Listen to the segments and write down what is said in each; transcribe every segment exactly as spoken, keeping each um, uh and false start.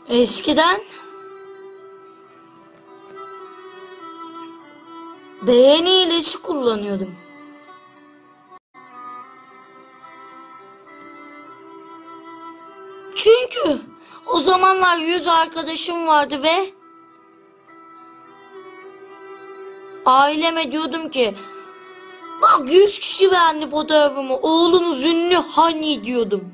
Eskiden beğeni hilesi kullanıyordum. Çünkü o zamanlar yüz arkadaşım vardı ve aileme diyordum ki bak yüz kişi beğendi fotoğrafımı, oğlunuz ünlü hani diyordum.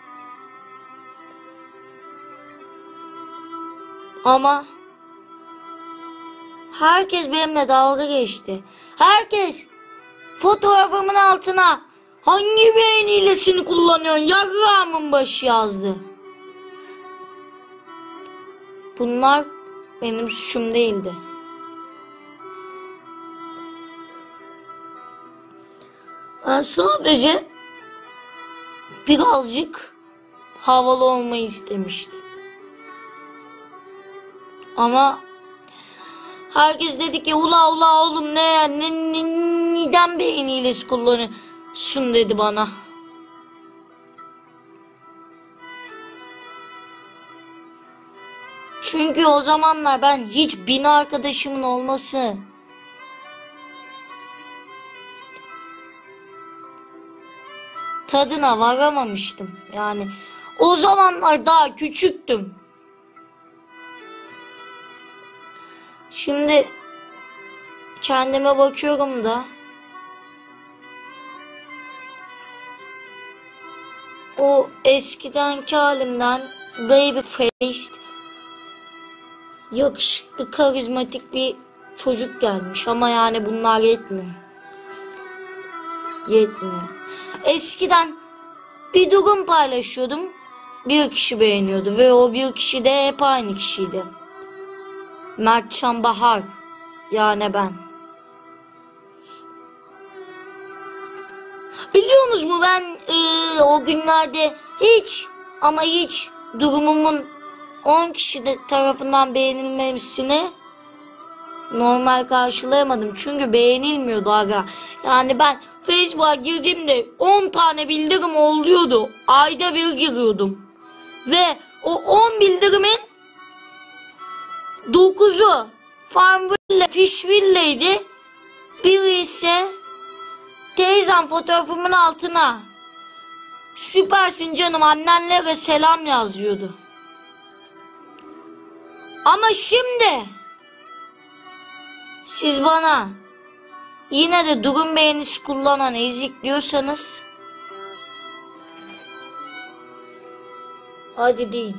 Ama herkes benimle dalga geçti. Herkes fotoğrafımın altına hangi beğeni hilesini kullanıyorsun yarrağımın başı yazdı. Bunlar benim suçum değildi. Ben sadece birazcık havalı olmayı istemiştim. Ama herkes dedi ki ula ula oğlum ne, ne, ne neden beğeni hilesi kullanıyorsun dedi bana. Çünkü o zamanlar ben hiç bin arkadaşımın olması tadına varamamıştım. Yani o zamanlar daha küçüktüm. Şimdi kendime bakıyorum da o eskidenki halimden baby faced yakışıklı karizmatik bir çocuk gelmiş ama yani bunlar yetmiyor. Yetmiyor. Eskiden bir durum paylaşıyordum. Bir kişi beğeniyordu ve o bir kişi de hep aynı kişiydi. Mertcan Bahar, yani ben. Biliyorsunuz mu ben e, o günlerde hiç ama hiç durumumun on kişi de tarafından beğenilmemesini normal karşılayamadım. Çünkü beğenilmiyordu aga. Yani ben Facebook'a girdiğimde on tane bildirim oluyordu. Ayda bir giriyordum. Ve o on bildirimin dokuzu Farmville, Fishville'ydi. Biri ise teyzem fotoğrafımın altına süpersin canım annenlere selam yazıyordu. Ama şimdi siz bana yine de durum beğenisi kullanan ezik diyorsanız hadi deyin.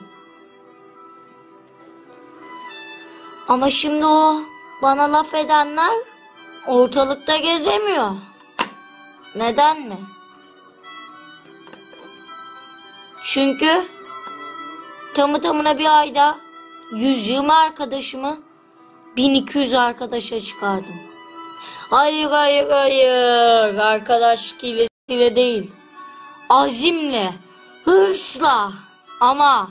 Ama şimdi o bana laf edenler ortalıkta gezemiyor. Neden mi? Çünkü tamı tamına bir ayda yüz yirmi arkadaşımı bin iki yüz arkadaşa çıkardım. Hayır hayır hayır arkadaşlık hilesiyle değil. Azimle, hırsla ama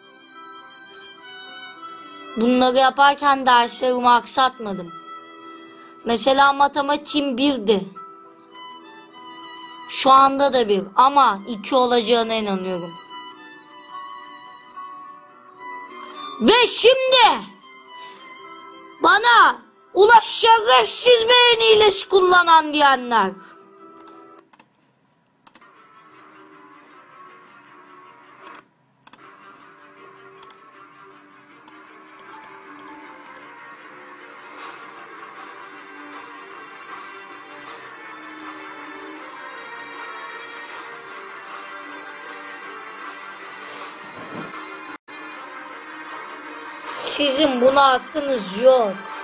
bunları yaparken derslerimi aksatmadım. Mesela matematiğim birdi. Şu anda da bir ama iki olacağına inanıyorum. Ve şimdi bana ulaş şerefsiz beğeni hilesi kullanan diyenler. Sizin buna hakkınız yok.